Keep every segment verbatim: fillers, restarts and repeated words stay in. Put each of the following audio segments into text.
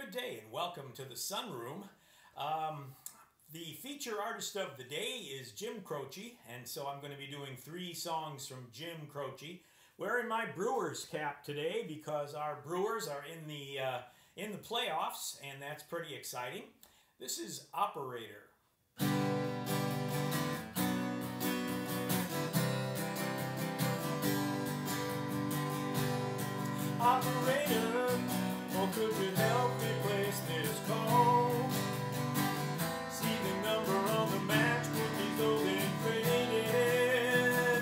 good day and welcome to the Sunroom. Um, the feature artist of the day is Jim Croce, and so I'm going to be doing three songs from Jim Croce. Wearing my Brewers cap today because our Brewers are in the uh, in the playoffs, and that's pretty exciting. This is Operator. Operator, oh, could you help me place this call? See the number on the matchbook is old and faded.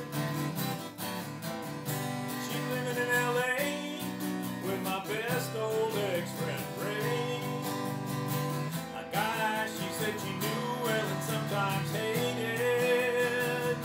She's living in L A with my best old ex-friend Ray. A guy she said she knew well and sometimes hated.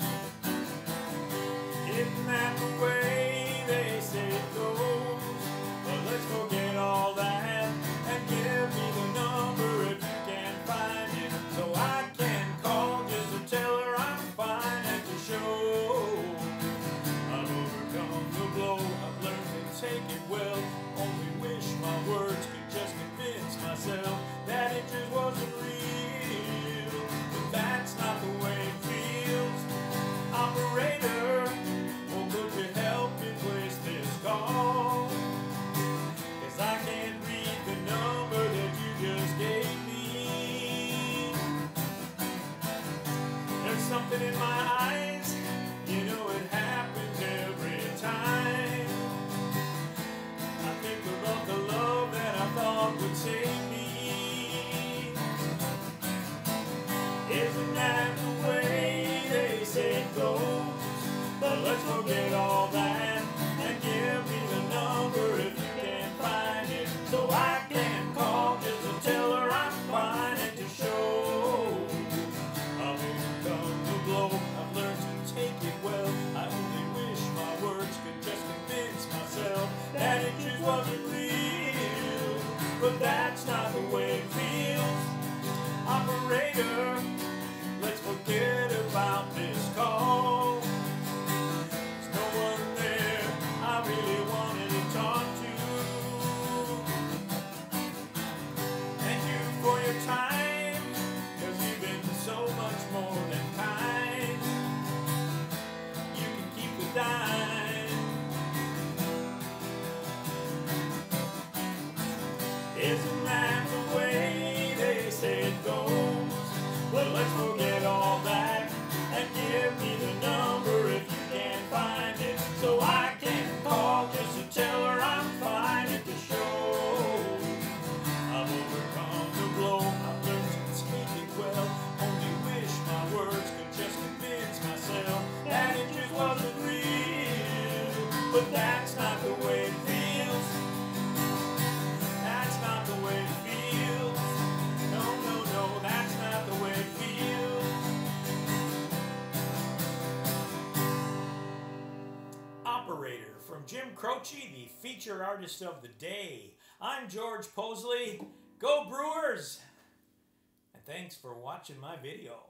Isn't that the way they say it goes? But let's forget all that and give me the number if you can find it, so I can call just to tell her I'm fine and to show I've overcome the blow. I've learned to take it well. Only wish my words could just convince myself that it just wasn't real. But that's not the way it feels. Operator, oh, could you help me place this call? Cause I can't read the number that you just gave me. There's something in my eyes, you know it happens every time. I think about the love that I thought would save me. Isn't that the way they say it goes? But let's forget all that and give me the number if you can find it, so I can call just to tell her I'm fine and to show I've overcome the blow. I've learned to take it well. I only wish my words could just convince myself that it just wasn't real. But that's not the way it feels. Operator, let's forget about this call. There's no one there I really wanted to talk to. Thank you for your time, cause you've been so much more than kind. You can keep the dime. Isn't that the way they say it goes? Well, let's forget all that and give me the number if you can find it, so I can call just to tell her I'm fine and to show I've overcome the blow. I've learned to take it well. Only wish my words could just convince myself that it just wasn't real. But that's not the way it feels. That's not the way it feels. No, no, no, that's not the way it feels. Operator from Jim Croce, the feature artist of the day. I'm George Possley. Go Brewers! And thanks for watching my video.